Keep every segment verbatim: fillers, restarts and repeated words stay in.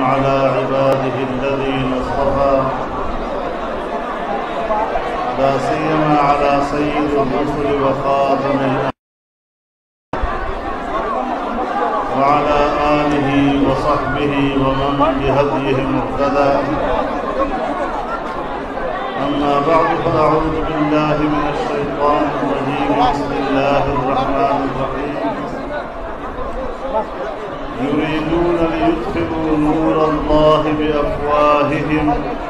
على عباده الذين اصطفى لا سيما على سيد الرسل وخاتم الأنبياء وعلى آله وصحبه ومن بهديه مهتدى. أما بعد فأعوذ بالله من الشيطان الرجيم. بسم الله الرحمن الرحيم. يريدون ليطفئوا نور الله بأفواههم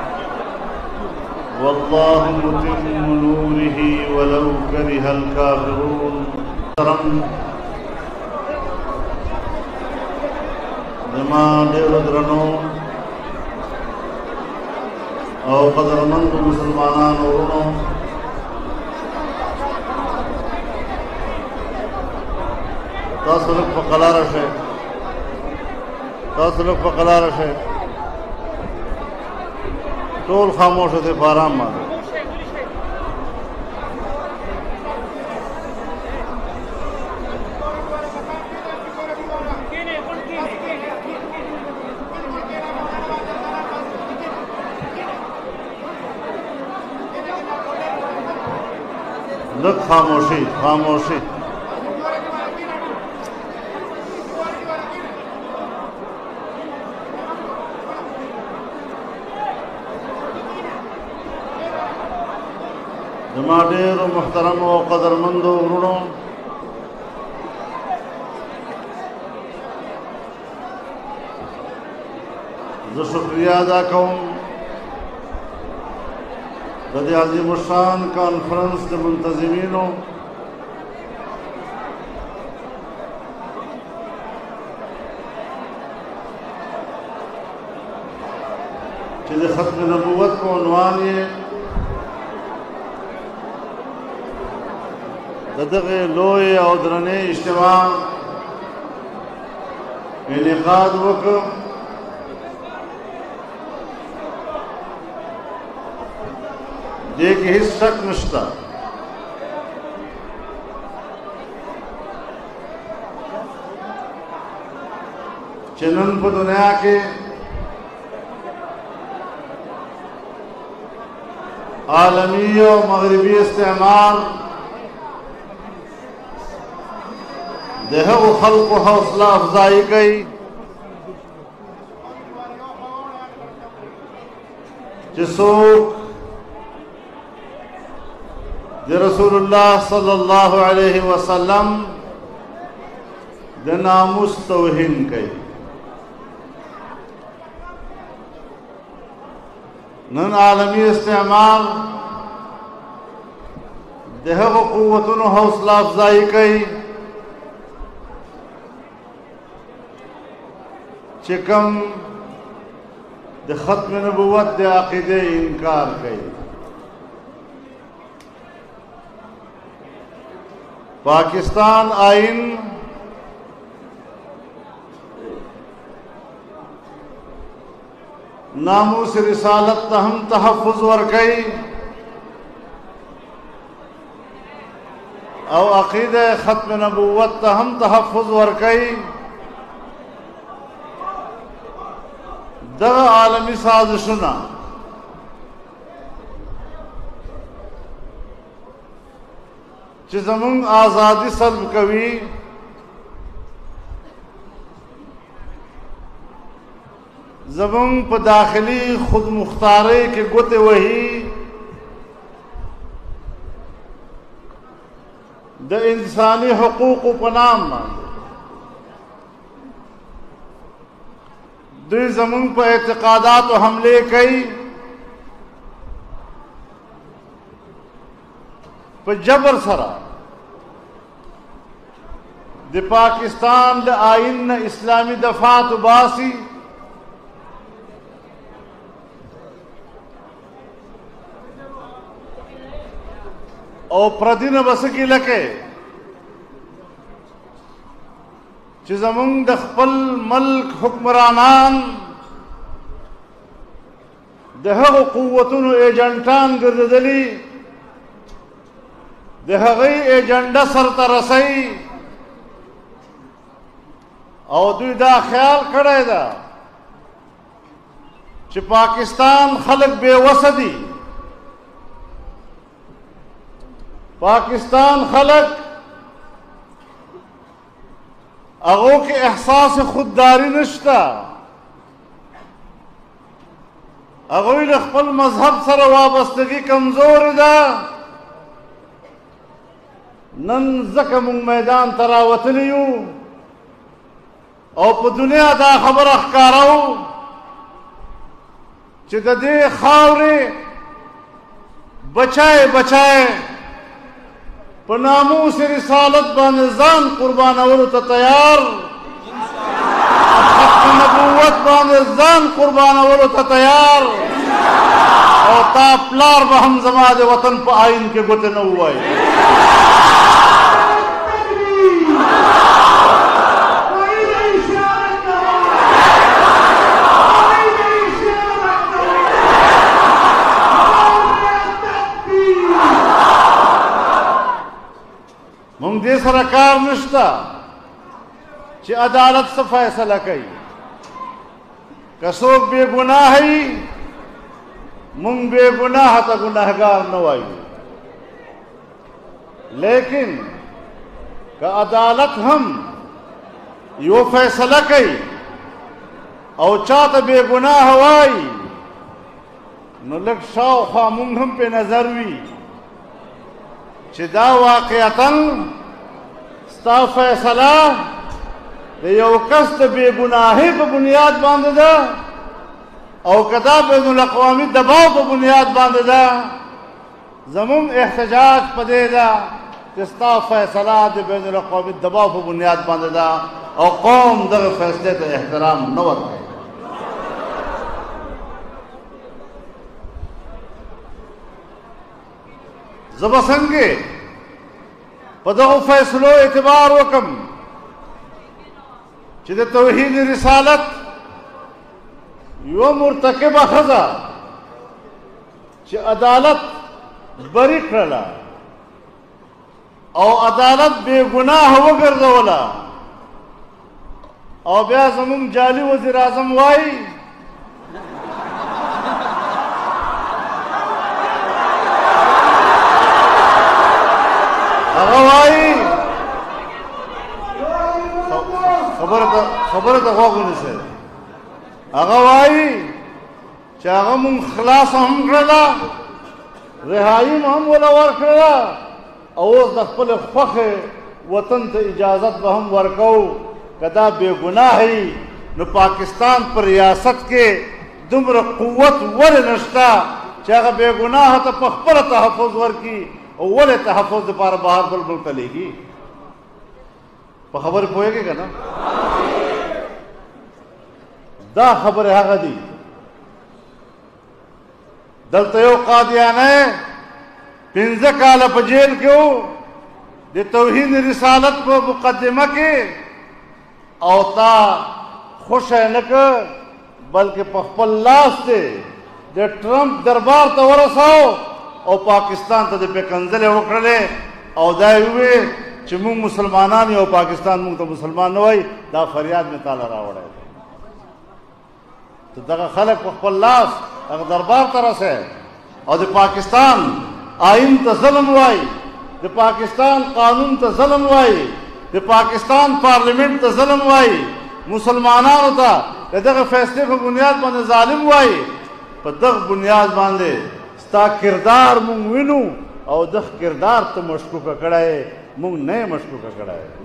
والله متم نوره ولو كره الكافرون. زما ډېر درنو او قدرمندو مسلمانانو ورونو، تاسو لږ په قلاره شئ تاسو لږ په قلاره شئ ټول خاموشه دی، په ارام باندې. लग खामोशी खामोशी जमा ढेर मुहतरम और कदरमंदो वरुणो, जो शुक्रिया अदा करूं रदी अजीम शान कॉन्फ्रेंस के मुंतजिमीनों, जिसे खत्म नबूवत को उन्वान ये ददगे लोए और दरने इज्तिमा इनेकाद वक़्त देखिए हिस्स शक नश्ता चनन पर दुनिया के आलमी और मगरबी इस्तेमाल देह व खल्क़ व हौसला अफजाई गई जिसो दे रसूलुल्लाह सल्लल्लाहु अलैहि वसल्लम दे नामुस तौहीन कई। नन आलमी इस्तेमाल देह व कुव्वतुन हौसला अफजाई कई चिकम दे खत्म नबुवत दे अक़ीदे इनकार कई। पाकिस्तान आइन नामूस रिसालत तहम तहफ़्फ़ुज़ वरकई और अक़ीदे ख़त्म नबुव्वत तहम तहफ़्फ़ुज़ वरकई। दग आलमी साजिशुना ची ज़मूंग आज़ादी सल्ब कवी ज़मूंग पर दाखिली खुद मुख्तारे के गुते वही द इंसानी हुकूक पनाम दो ज़मूंग पर एतक़ादात हमले कई पर जबर सरा दे पाकिस्तान द आइन इस्लामी दफात बासी और प्रदिन बस की लके ज़मूंग द ख़पल मुल्क हुक्मरानान दह क़ुव्वतुन एजेंटान गर्दली दहगई एजेंडा सरता रसई और दुई दा ख्याल करे दा कि पाकिस्तान खलक बेवस दी, पाकिस्तान खलक अगो के एहसास खुददारी नश्ता, अगोई खपल मजहब सर वाबस्तगी कमजोर दा, नन जकम मैदान तरावतलियू और प दुनिया दा खबर अखकाराऊ कि दे खावरे बचाए बचाए पनामू से रिसालत बानजान कुर्बान अवल तैयार, नबूवत बानजान कुर्बान अवल तैयार और तापलार बहम जमाद वतन पर आइन के गुत न हुआ। मुंग दे सरकार नश्ता कि अदालत से फैसला कई कसोक बेगुनाह ही मुंग बेगुनाह तो गुनाहगार न आई, लेकिन का अदालत हम यो फैसला कई और चात बेगुनाह हवाई नुलक शाह खा मुंग हम पे नजर हुई चिदा वाक़ियतन स्ता फैसला यो कस्त बेगुनाही पर बुनियाद बांधदा और कदा बैनुल अक़वामी दबाव पर बुनियाद बांधदा जमुन एहतजाज पदेदा स्ता फैसला दे बैनुल अक़वामी दबाव पर बुनियाद बांधदा और कौम दर फैसले का एहतराम न वरते। जबसंगे पदो फैसलो एतबार वकम चिद तौहीद रिसालत यो मुर्तकिब खजा कि अदालत बरी करला और अदालत बेगुनाह वगर्दवला और ब्या जमुन जाली वज़ीर आज़म वाई अगवाई खबर खबर तक से अगवाई चाह मुंग खलास हम करला रिहाई में हम बोला वर करला और दखपल फख वतन से इजाजत बहम वर्कौ कदा बेगुनाही न पाकिस्तान पर रियासत के दुम्र कुव्वत वर नश्ता चाह बेगुनाह तो पखपर तहफ़ुज़ वर की और वो तहफ़ुज़ पार बाहर बल तलेगी खबर पोएगा ना दा खबर है दी दलतयो कादियाने पिंज काल जेल क्यों दे तौहीद रिसालत को मुकदमा के औता खुश है न बल्कि पखपल्लास से दे ट्रंप दरबार तो वरसाओ और पाकिस्तान तो पे कंजले वकड़े और दाए हुए चिमू मुसलमानान और पाकिस्तान मुंग तो मुसलमान न हुई दा फरियाद में ताला रावड़ है तो दगा खलक पखपल्लास अगर दरबार तरह से और दे पाकिस्तान आइन तो ज़ुल्म हुई, दे पाकिस्तान कानून तो ज़ुल्म हुई, दे पाकिस्तान पार्लियामेंट तो ज़ुल्म हुई, मुसलमानान होता दगा फैसले पर बुनियाद बांधे जालिम हुई पर दग बुनियाद बांधे स्ता किरदार मुंग विनू और दख किरदार तो मशकू का कड़ा है मुंग नए मशकू का कड़ा है।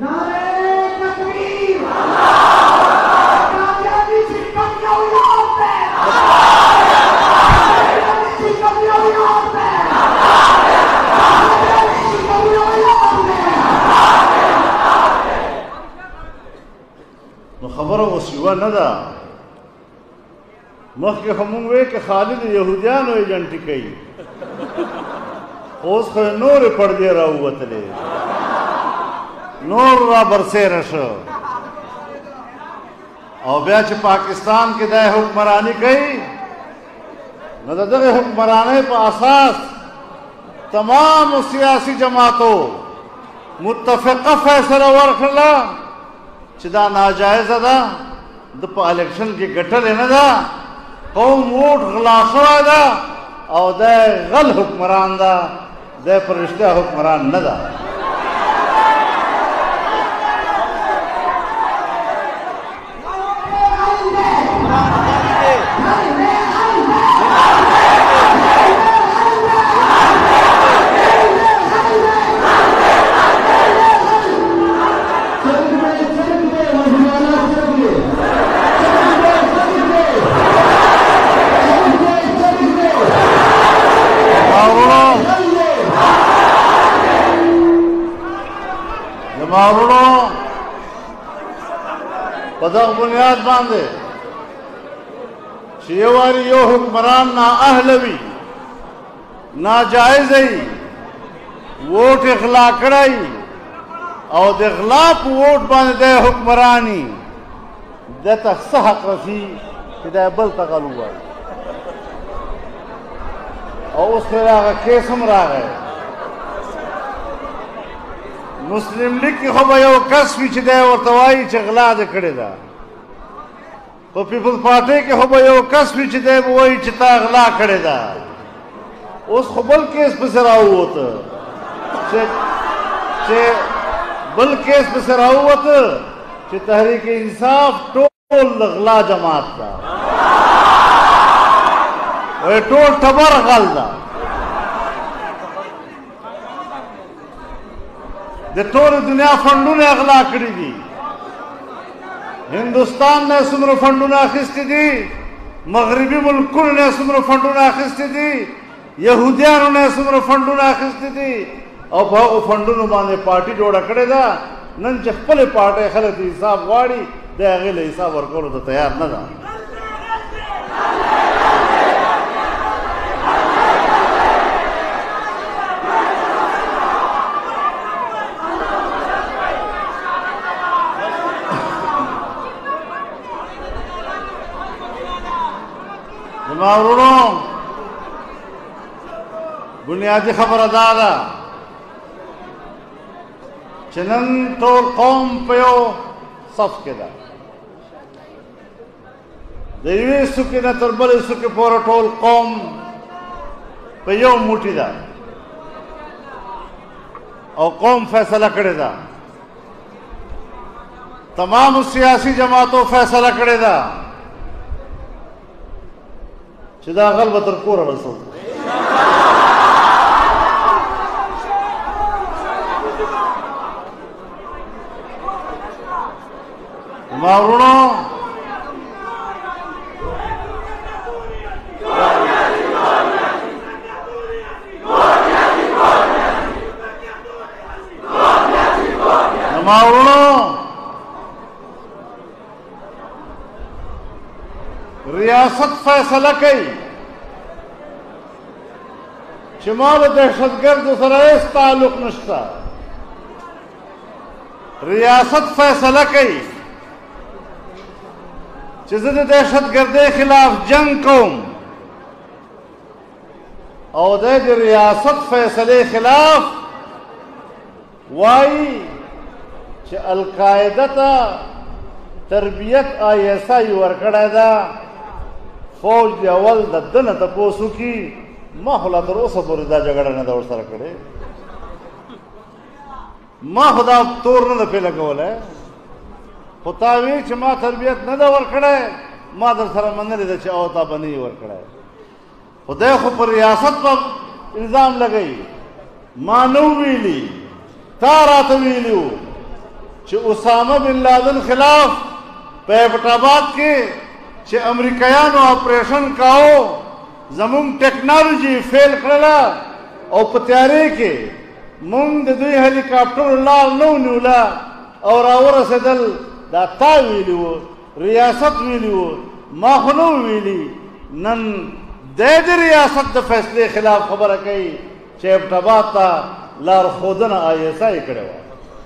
तो खबर वो सिवा न दा मख के हम वे के खालिद यहूदियान हो एजेंट कई ओस को नूर पड़ दे रहा हुआ तले नूर रा बरसे रश और ब्याच पाकिस्तान के दाए हुक्मरानी कई नजर हुक्मराने पर असास तमाम सियासी जमातों मुत्तफ़िक़ा फैसला वर्खला चिदा नाजायज अदा दप इलेक्शन के गठल है ना दा قوم ووټ غلا شوی ده او دی غل حکمران ده، دی په رښتیا حکمران نه ده. مارونو په دغه بنیاد باندې چې یو واري یو حکمران نااهله وي، ناجایزه وي، ووټ یې غلا کړی او د غلا په ووټ باندې دی حکمران وي، ده ته څه حق رسي چې دی بل ته غل ووایي. او اوس پرې هغه کیس هم راغی. مسلم لیگ کې خو به یو کس وي چې دی ورته وایي چې غلا دې کړې ده، په پیپلز پارټۍ کې خو به یو کس وي چې دی به وایي چې تا غلا کړې ده. اوس خو بل کیس پسې راووته چې بل کیس پسې راووته چې تحریک انصاف ټول د غلا جماعت ده، وایي ټول ټبر غل ده. د ټول دنیا فنډونه اغلا کړي دي. هندوستان نه څومره فنډونه اخیستي دي، مغربي ملکونو نه څومره فنډونه اخیستي دي، یهودیانو نه څومره فنډونه اخیستي دي، او په هغو فنډونو باندې پارټي جوړه کړې ده. نن چې خپلې پارټۍ خلک ته حساب غواړي، دی هغې له حساب ورکولو ته تیار نه ده. زما ورونو بنیادي خبره دا ده چې نن ټول قوم په یو صف کې ده، د یوې څوکې نه تر بلې څوکې پورې ټول قوم په یو موټي ده او قوم فیصله کړې ده. تمامو سیاسي جماعتو فیصله کړې ده چې دا غل به تر کوره رسو. زما ورونو زما ورونو ریاست فیصله کوي چې ما د دهشتګردو سره هېڅ تعلق نشته. ریاست فیصله کوي چې زه د دهشتګردۍ خلاف جنگ کوم، او دی د ریاست فیصلې خلاف وایي چې القاعده ته تربیت آی ایس آی ورکړی ده. فوج دی اول د ده نه تپوس وکړي. ما خو لا تر اوسه پورې دا جګړه نه ده ورسره کړې، ما خو دا تور نه ده پې لګولی، خو تا وی چې ما تربیت نه ده ورکړی، ما در سره منلې ده چې او تا به نه یې ورکړی. خدای خو په ریاست په الزام لګوي. ما نو ویلي، تا راته ویلي وو چې اسامه بن لادن خلاف په ایبټ آباد کې چې امریکایانو اپریشن کاو، زمونږ ټیکنالوژي فیل کړله او په تیارې کې مونږ د دوی هلیکاپټرو لار نه ونیوله او راورسېدل. دا تا ویلي وو، ریاست ویلي وو، ما خو نه ویلي. نن دی د ریاست د فیصلې خلاف خبره کوي چې ایبټ آباد ته لارښودنه آی ایس آی کړې وه.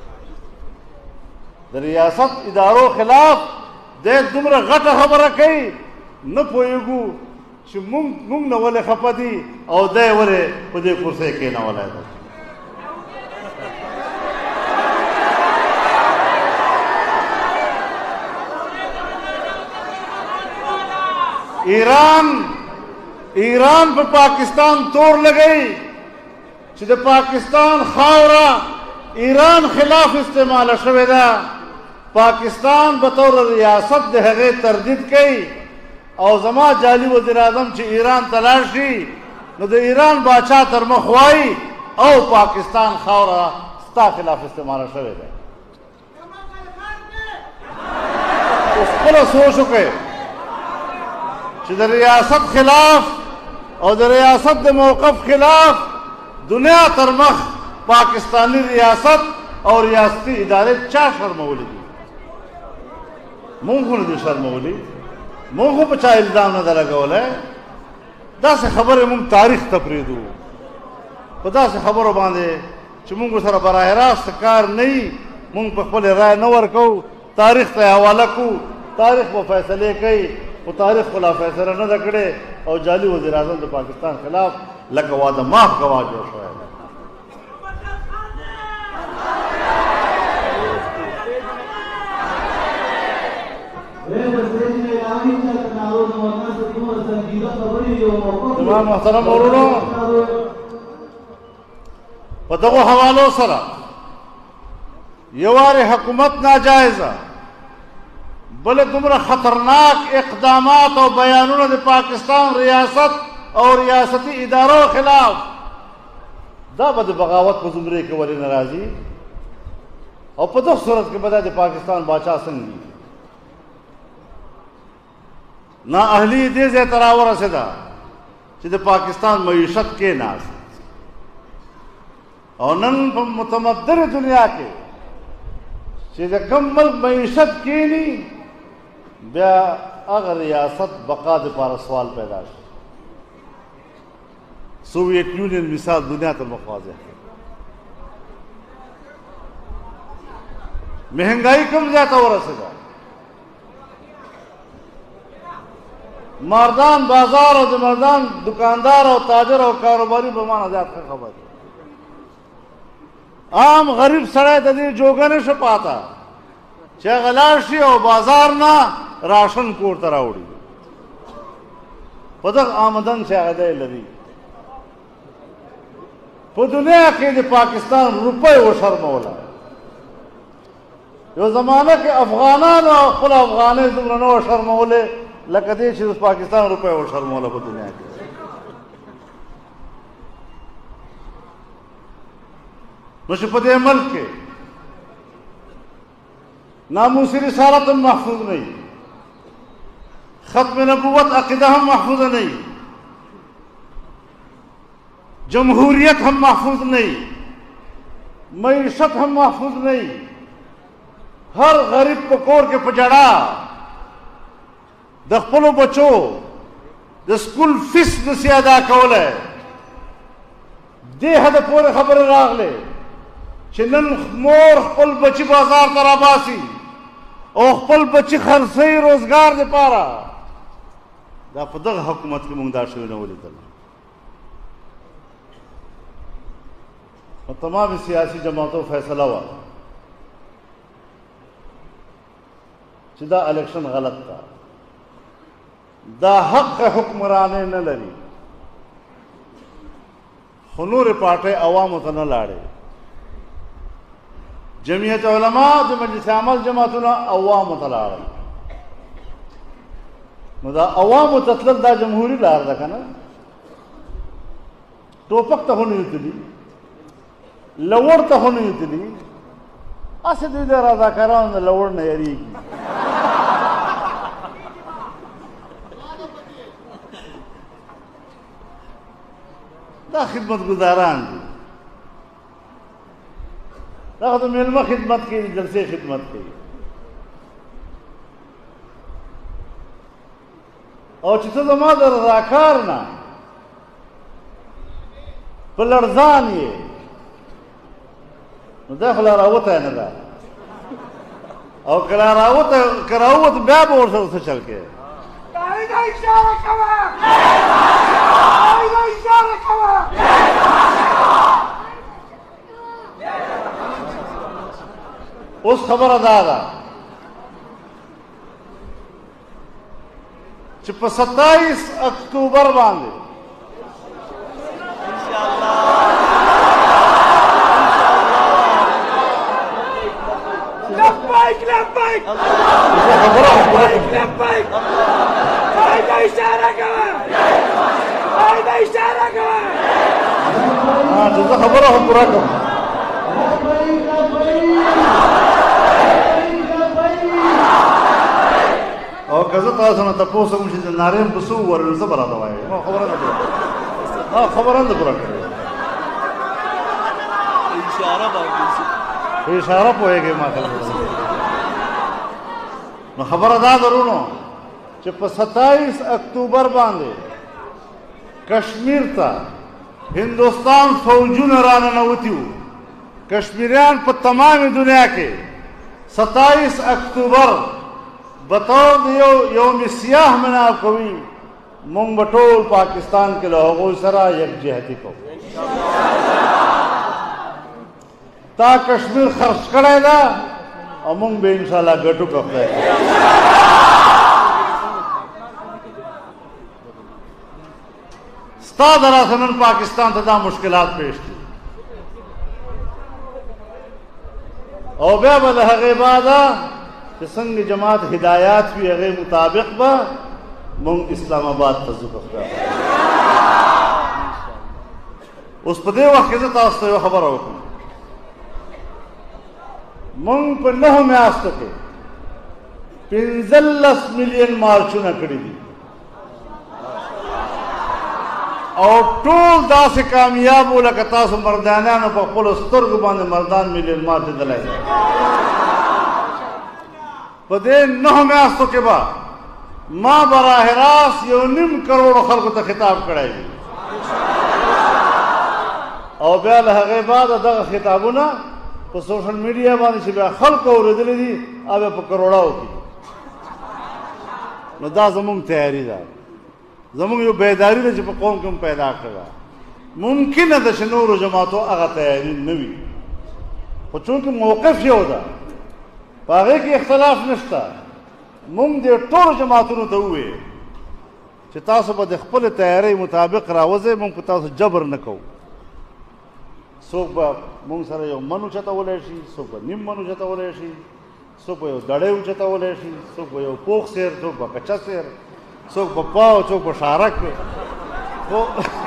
د ریاست ادارو خلاف دی دومره غټه خبره کوي، نه پوهېږو چې مونږ مونږ نه ولې خفه دي او دی ولې په دې کرسۍ کېنولی ده. ایران ایران په پاکستان تور لګئی چې د پاکستان خاوره ایران خلاف استعمال شوې ده. پاکستان به طور ریاست د هغې تردید کوي او زما جعلي وزیر اعظم چې ایران ته لاړ شي نو د ایران باچا تر مخ وایي او پاکستان خاوره ستا خلاف استعمال شوې ده. اوس خپله سوچ وکړئ چې د ریاست خلاف او د ریاست د موقف خلاف دنیا تر مخ پاکستانی ریاست او ریاستی ادارې چا شرمولی دي؟ مونږ خو نه دي شرمولی، مونږ خو په چا الزام نه ده لګولی. داسې خبرې مونږ تاریخ ته پرېږدو، په داسې خبرو باندې چې مونږ سره براه راست کار نه وي مونږ په خپلې رایې نه ورکوو، تاریخ ته یې حواله کوو، تاریخ به فیصلې کوي. خو تاریخ خو لا فیصله نه ده کړې او جعلي وزیر اعظم د پاکستان خلاف لکه واده ماف ګواه جوړ شوی دی. زما محترم ورونو، په دغو حوالو سره یو وارې حکومت ناجایزه، بل دومره خطرناک اقدامات او بیانونه د پاکستان ریاست او ریاستي ادارو خلاف، دا به د بغاوت په زمرې کې ولې نه راځي؟ او په دغه صورت کې به دا د پاکستان باچا څنګه وي؟ نااهلي دې ځای ته راورسېده چې د پاکستان معیشت کېناست او نن په متمدنه دنیا کې چې د کوم ملک معیشت کېني بیا هغه ریاست بقا دپاره سوال پیدا شي. سوویت یونین مثال دنیا ته مخ واضح کړي. مهنګایي کوم ځای ته ورسېده؟ مردان بازار او د مردان دکاندار او تاجر او کاروباري به مانه زیات ښه خبر دی. عام غریب سړی د دې جوګه نه شه پاته چې هغه لاړ شي او بازار نه راشن کور ته راوړي په دغه آمدن چې هغه دی لري. په دنیا کې د پاکستان روپۍ وشرموله. یو زمانه کې افغانانو او خپل افغانۍ دومره نه وشرمولې لکه دې چې د پاکستان روپۍ وشرموله په دنیا کې. نو چې په دې ملک کې ناموسي رسالت هم محفوظ نه وي، ختم نبوت عقیده هم محفوظ نه وي، جمهوریت هم محفوظ نه وي، معیشت هم محفوظ نه وي، هر غریب په کور کې په جړا د خپلو بچو د سکول فیس نسي ادا کولی. دې حده پورې خبرې راغلې چې نن مور خپل بچی بازار ته راباسي او خپل بچی خرڅوي روزګار دپاره. دا په دغه حکومت کې موږ دا شوي نه ولیدل. په تمامې سیاسي جماعتو فیصله وه چې دا الیکشن غلط ده، دا حق حکمرانۍ نه لري. خو نورې پارټۍ عوامو ته نه لاړې. جمعیت علما د مجلس عمل جماعتونه عوامو ته لاړل. نو دا عوامو ته تلل دا جمهوري لار ده که نه؟ ټوپک ته خو نه یوتلي، لوړ ته خو نه یوتلي، هسې دوی د رضاکارانو د لوړ نه یېرېږي. دا خدمتګزاران دي، دا خو د میلمه خدمت کوي، د جلسې خدمت کوي. او چې ته زما د رضاکار نه په لړزان یې نو دا خو لا راوتی نه ده. او که لا راوته که راووت بیا به ورسره څه چل کوې؟ اوس خبره دا ده چې په ستائیس اکتوبر باندې لبيك لبيك لبيك هيدا إشارة كمان هيدا إشارة كمان ها جزا خبرهم براكم او کزه تاسو نه تاسو کوم چې ناریم بسو ورل زبر راځي ما خبره نه ها خبره نه براکم إشارة باندې اشاره پوهیږي ما ته نو خبره دا درونو چې په ستائیس اکتوبر باندې کشمیر ته هندوستان فوجونه راننوتي وو کشمیریان په تمامه دنیا کې ستائیس اکتوبر بطور د یو یوم سیاح مناو کوي مونږ به ټول پاکستان کې له هغوی سره یکجهتي کوو تا کشمیر خرڅ کړی ده او موږ به انشاءالله ګټو که خدای ستا د راسه نن پاکستان ته دا مشکلات پیش دي او بیا به د هغې بعده چې څنګه جماعت هدایات وي هغې مطابق به موږ اسلام آباد ته ځو که خدای اوس په دې وخت کې زه تاسو ته یوه خبره وکړم مونږ په نهو میاشتو کې پنځلس میلیون مارچونه کړي دي او ټول داسې کامیاب وو لکه تاسو مردانانو په خپلو سترګو باندې مردان میلیون مارچ دلی په دې نهو میاشتو کې به ما براه راست یو نیم کروڑو خلکو ته خطاب کړی دی او بیا له هغې بعده دغه خطابونه په سوشل میډیا باندې چې بیا خلکو اورېدلی دي هغه په کروڑاو کې نو دا زموږ تیاري ده زموږ یو بیداري ده چې په قوم کې هم پیدا کړه ممکنه ده چې نورو جماعتو هغه تیاري نه وي خو چونکې موقف یو ده په هغې کې اختلاف نشته مونږ دې ټولو جماعتونو ته ووایو چې تاسو به د خپلې تیارۍ مطابق راوځئ مونږ په تاسو جبر نه کوو څوک به مونږ سره یو من اوچتولی شي څوک به نیم من اوچتولی شي څوک به یو دړی اوچتولی شي څوک به یو پوخ سیر څوک به کچه سیر څوک به پاو څوک به شارک خو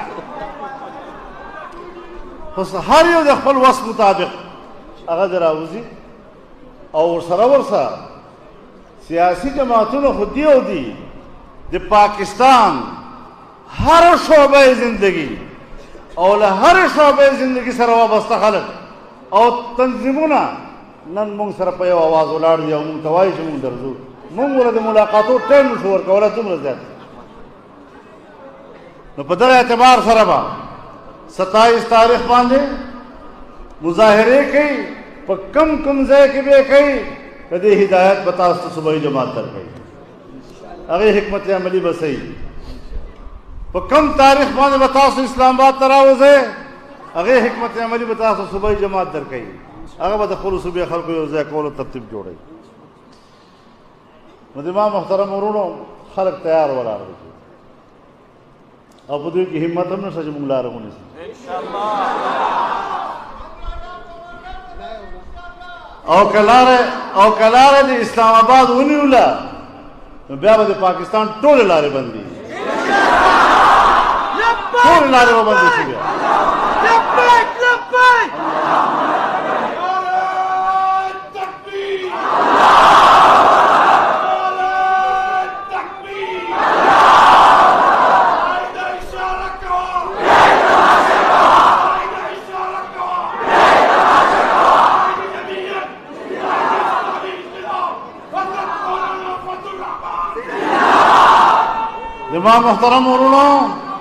خو هر یو د خپل وس مطابق هغه دې راوځي او ورسره ورسره سیاسي جماعتونه خو دي او دي د پاکستان هر شعبه زندگی او له هر شعبه زندگی سره وابسته خلک او تنظیمونه نن مونږ سره په یو اواز ولاړ دي او مونږ ته وایي چې مونږ درځو مونږ ورته د ملاقاتو ټایم نشو ورکولی دومره زیات نو په دغه اعتبار سره به ستاییس تاریخ باندې مظاهرې کوي په کم کم ځای کې به یې کوي د دې هدایت به تاسو ته صوبایي جماعت درکوي هغې حکمت عملي به صحیح په کم تاریخ باندې به تاسو اسلام آباد ته راوځئ هغې حکمت عملي به تاسو صوبایي جماعت درکوي هغه به د خپلو صوبې خلکو یو ځای کولو ترتیب جوړوي نو د ما محترم ورونو خلک تیار ولاړ دي او په دوی کې همت هم نشته چې موږ لاره ونیسو او کلاره او کلاره د اسلام آباد ونیوله نو بیا به د پاکستان ټولې لارې بندي ټولې لارې به بندې شي بیا لبيك لبيك زما محترم ورونو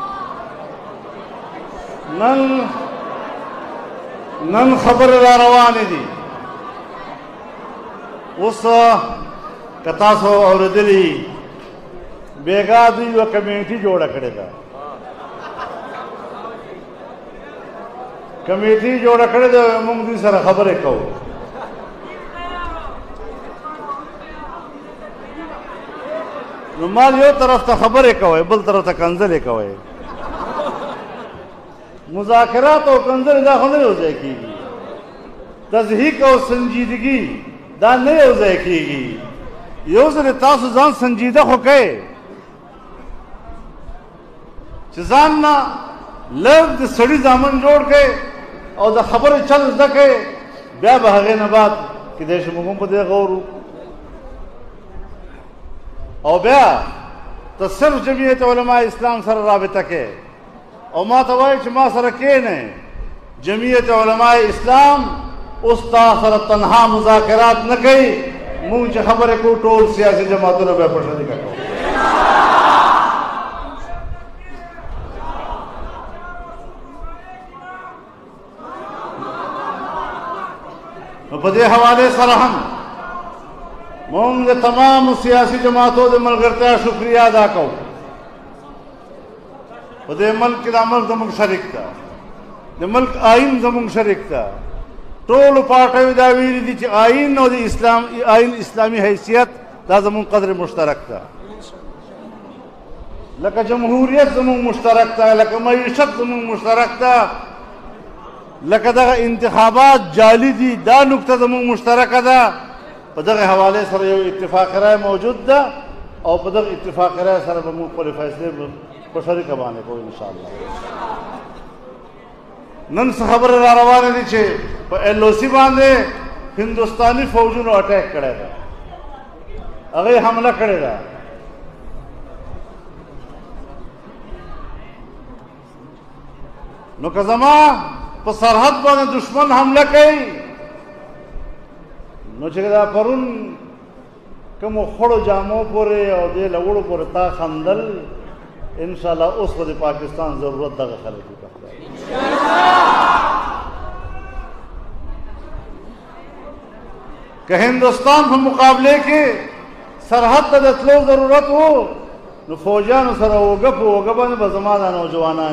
نن نن خبرې را روانې دي اوس که تاسو اورېدلي بېګا دوی یوه کمیټي جوړه کړې ده کمیټي جوړه کړې ده موږ دوی سره خبرې کوو نو مال یو طرف ته خبرې کوئ بل طرف ته کنځلې کوئ مذاکرات او کنځلې دا خو نه یو ځای کېږي تضحیک او سنجیدګي دا نه یو ځای کېږي یو ځل تاسو ځان سنجیده خو کوئ چې ځان نه لږ د سړي زامن جوړ کړئ او د خبرې چل زده کړئ بیا به هغې نه بعد کیدای شي موږ هم په دې غور وکړو او بیا ته صرف جمعیت علماء اسلام سره رابطه کې او ما ته وایي چې ما سره کښېنئ جمعیت علماء اسلام اوس تا سره تنها مذاکرات نه کوي مونږ چې خبرې کوو ټول سیاسي جماعتونه به په شریکه کوو نو په دې حوالې سره هم مونږ د تمامو سیاسي جماعتو د ملګرتیا شکریه ادا کوو په دې ملک کې دا ملک زموږ شریک ده د ملک آئین زموږ شریک ده ټولو پارټیو دا ویلي دي چې آئین او د اسلام آئین اسلامي حیثیت دا زموږ قدر مشترک ده لکه جمهوریت زموږ مشترک ده لکه معیشت زموږ مشترک ده لکه دغه انتخابات جعلي دي دا نکته زموږ مشترکه ده په دغه حوالې سره یو اتفاق رای موجود ده او په دغه اتفاق رای سره به موږ خپلې فیصلې په شریکه باندې کوو انشاءالله نن څه خبرې را روانې دي چې په ایل او سی باندې هندوستاني فوجونو اټیک کړی ده هغې حمله کړې ده نو که زما په سرحد باندې دشمن حمله کوي نو چې دا پرون کومو خړو جامو پورې او دې لوړو پورې تا خندل انشاءالله اوس به د پاکستان ضرورت دغه خلک دي که هندوستان په مقابله کې سرحد ته د تلو ضرورت و نو فوجیانو سره اوږه په اوږه باندې به زما دا نوجوانان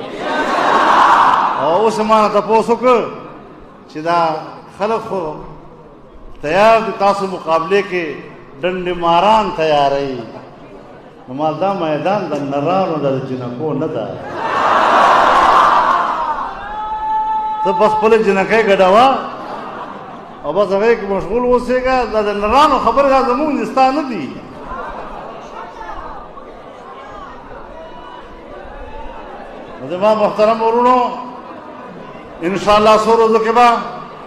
او اوس ما نه تپوس وکړ چې دا خلک خو تیار دي تاسو مقابله کې ډنډې ماران تیاروي نو ما دا میدان د نرانو د جنکو نه ده ته بس خپلې جنکۍ ګډوه او بس هغې کې مشغول اوسېږه دا د نرانو خبرې دا زموږ دي ستا نه دي نو زما محترم ورونو انشاءالله څو ورځو کې به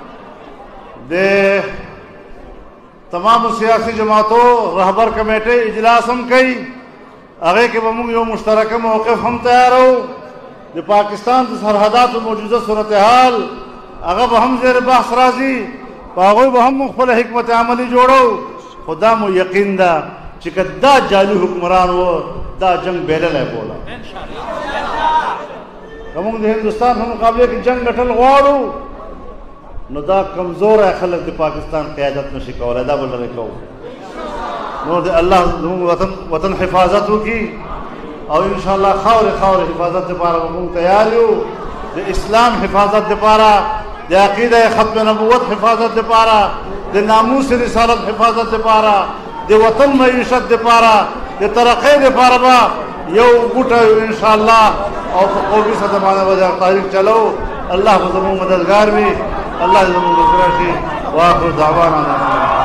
د تمامو سیاسي جماعتو رهبر کمیټۍ اجلاس هم کوي هغې کې به موږ یو مشترکه موقف هم تیارو د پاکستان د سرحداتو موجوده صورتحال هغه به هم زیر بحث راځي په هغوی به هم موږ خپله حکمت عملي جوړو خو دا مو یقین ده چې که دا جعلي حکمران و دا جنګ بیللی بوله که موږ د هندوستان په مقابله کې جنګ ګټل غواړو نو دا کمزوری خلک د پاکستان قیادت نشي کولی دا به لرې کوو نو د الله زموږ وطن وطن حفاظت وکړي او انشاءالله خاورې خاورې حفاظت دپاره به موږ تیار یو د اسلام حفاظت دپاره د عقیده ختم نبوت حفاظت دپاره د ناموس رسالت حفاظت دپاره د وطن معیشت دپاره د ترقۍ دپاره به یو بوټی یو انشاءالله او په قومي سطح باندې به د تاریخ چلو الله به زموږ مددګار وي الله دې زموږ ملګری شي واخر دعوانا